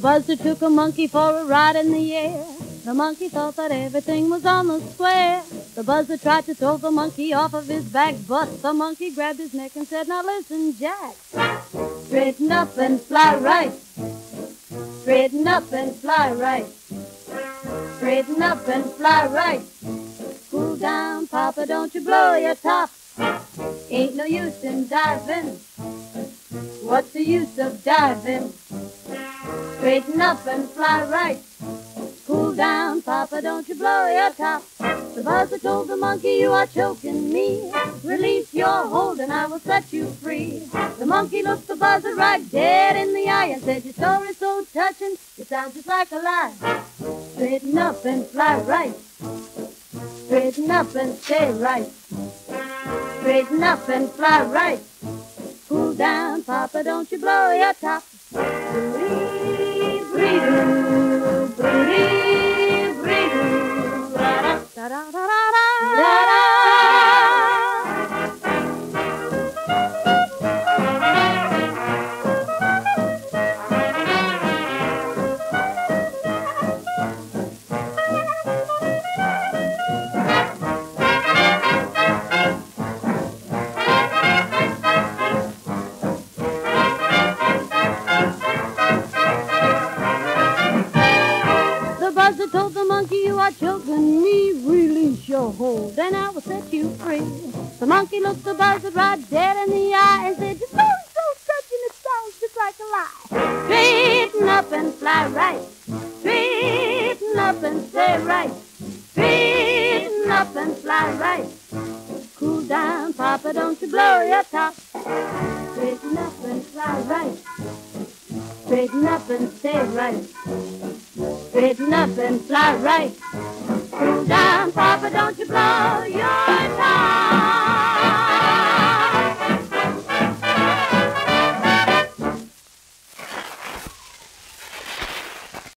buzzard took a monkey for a ride in the air. The monkey thought that everything was on the square. The buzzard tried to throw the monkey off of his back, but the monkey grabbed his neck and said, "Now listen, Jack, straighten up and fly right. Straighten up and fly right. Straighten up and fly right. Cool down, Papa, don't you blow your top. Ain't no use in diving. What's the use of diving? Straighten up and fly right. Cool down, Papa, don't you blow your top." The buzzard told the monkey, "You are choking me. Release your hold and I will set you free." The monkey looked the buzzard right dead in the eye and said, "Your story's so touching, it sounds just like a lie. Straighten up and fly right. Straighten up and stay right. Straighten up and fly right. Cool down, Papa, don't you blow your top." Breathe, breathe, breathe, breathe, da da da da da da. Buzzard told the monkey, "You are choking me. Release your hold and I will set you free." The monkey looked the buzzard right dead in the eye and said, "Your story's so touching, it sounds just like a lie. Straighten up and fly right. Straighten up and stay right. Straighten up and fly right. Cool down, Papa, don't you blow your top. Straighten up and fly right. Straighten up and stay right. Straighten up and fly right. Cool down, Papa, don't you blow